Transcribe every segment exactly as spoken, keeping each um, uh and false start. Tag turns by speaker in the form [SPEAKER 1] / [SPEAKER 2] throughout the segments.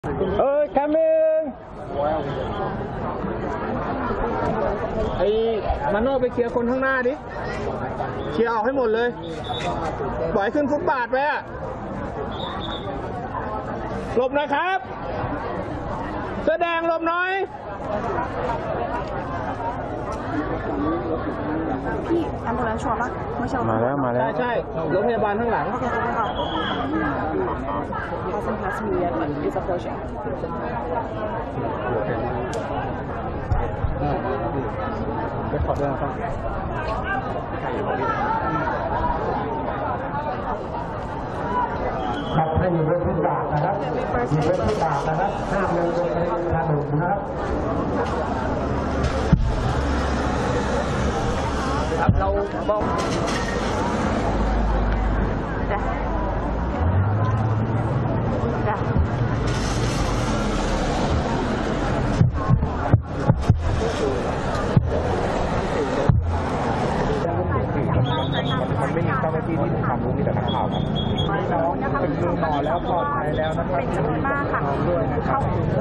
[SPEAKER 1] เอ้ยแคมเองไอ้มาโน่ไปเคลียร์คนข้างหน้าดิเคลียร์ออกให้หมดเลยปล่อยขึ้นฟุตบาทไปอะหลบหน่อยครับเสื้อแดงหลบหน่อย
[SPEAKER 2] พี่แอมบูเลนซ์ชัวร์ปะไม่ใช่
[SPEAKER 1] มาแล้วมาแล้วใช่รถพยาบาลข้างหลังโอเคค่ะ
[SPEAKER 2] Hasn't passed me yet but it's approaching
[SPEAKER 1] ไปขอบด้วยนะครับ
[SPEAKER 3] ขับให้อยู่บนฟุตบาทนะครับอยู่บนฟุตบาทนะครับห้ามลงบนถนนนะครับ
[SPEAKER 1] ครับเราบอก
[SPEAKER 2] จ้ะจ้ะ
[SPEAKER 1] มันไม่มีเจ้าหน้าที่ที่มีความรู้มีแต่นักข่าวครับน้องเป็นคุณหมอแล้วปลอดภัยแล้วนะครับ
[SPEAKER 2] เป็นจำนวนมากค่ะเข้า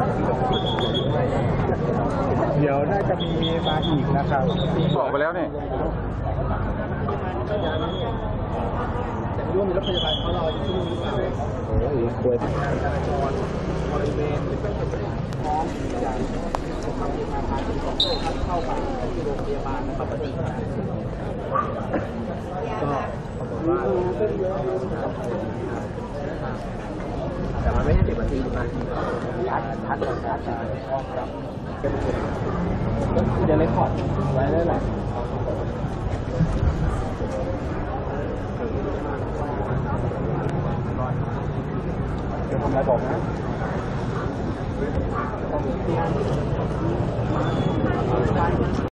[SPEAKER 1] เดี๋ยวน่าจะมีมาอีกนะครับ
[SPEAKER 4] บอกไปแล้วนี่
[SPEAKER 1] ร่วมมีรถพยาบาลเขารออยู่ที่นี่โอ้ยสวยงานจราจรบริเวณพร้อมอย่างทางมาพาที่ของเข้าไปที่โรงพยาบาลนะครับก็ปรากฏว่าแต่มันไม่ใช่สิบนาทีนะชัดชัดกว่าชัดครับเดี๋ยวเรคคอร์ดไว้ได้เลยจะทำอะไรบอกนะ